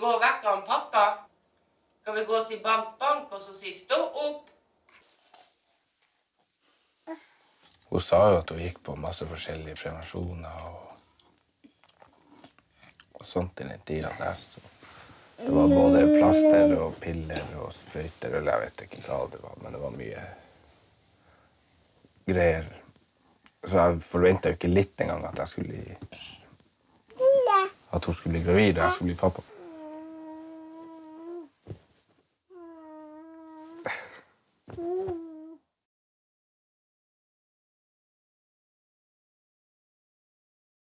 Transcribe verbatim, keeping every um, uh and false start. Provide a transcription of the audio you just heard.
gå og vekke han pappa? Skal vi gå og si bank, bank, og så si stå opp? Hun sa jo at hun gikk på masse forskjellige prevensjoner og, og sånt i den tida der. Så det var både plaster og piller og sprøyter, eller jeg vet ikke hva det var, men det var mye greier. Så jeg forventet jo ikke litt engang at jeg skulle, at hun skulle bli gravid og jeg skulle bli pappa.